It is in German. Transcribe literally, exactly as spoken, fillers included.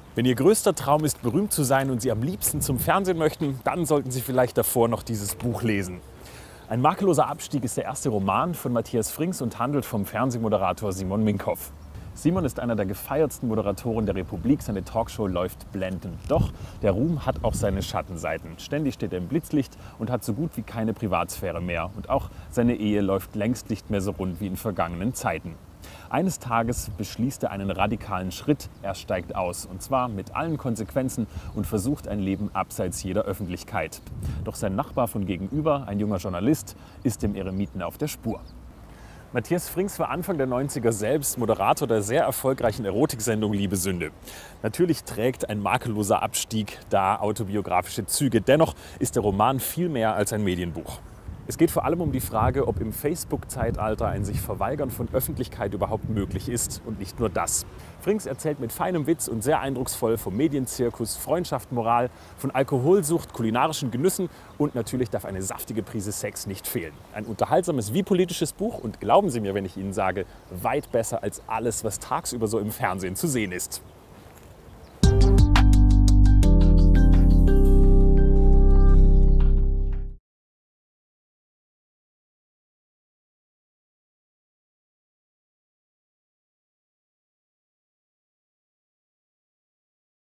Wenn Ihr größter Traum ist, berühmt zu sein und Sie am liebsten zum Fernsehen möchten, dann sollten Sie vielleicht davor noch dieses Buch lesen. Ein makelloser Abstieg ist der erste Roman von Matthias Frings und handelt vom Fernsehmoderator Simon Minkoff. Simon ist einer der gefeiertsten Moderatoren der Republik, seine Talkshow läuft blendend. Doch der Ruhm hat auch seine Schattenseiten. Ständig steht er im Blitzlicht und hat so gut wie keine Privatsphäre mehr. Und auch seine Ehe läuft längst nicht mehr so rund wie in vergangenen Zeiten. Eines Tages beschließt er einen radikalen Schritt, er steigt aus. Und zwar mit allen Konsequenzen und versucht ein Leben abseits jeder Öffentlichkeit. Doch sein Nachbar von gegenüber, ein junger Journalist, ist dem Eremiten auf der Spur. Matthias Frings war Anfang der neunziger selbst Moderator der sehr erfolgreichen Erotiksendung Liebe Sünde. Natürlich trägt ein makelloser Abstieg da autobiografische Züge. Dennoch ist der Roman viel mehr als ein Medienbuch. Es geht vor allem um die Frage, ob im Facebook-Zeitalter ein sich Verweigern von Öffentlichkeit überhaupt möglich ist. Und nicht nur das. Frings erzählt mit feinem Witz und sehr eindrucksvoll vom Medienzirkus, Freundschaft, Moral, von Alkoholsucht, kulinarischen Genüssen und natürlich darf eine saftige Prise Sex nicht fehlen. Ein unterhaltsames wie politisches Buch und glauben Sie mir, wenn ich Ihnen sage, weit besser als alles, was tagsüber so im Fernsehen zu sehen ist.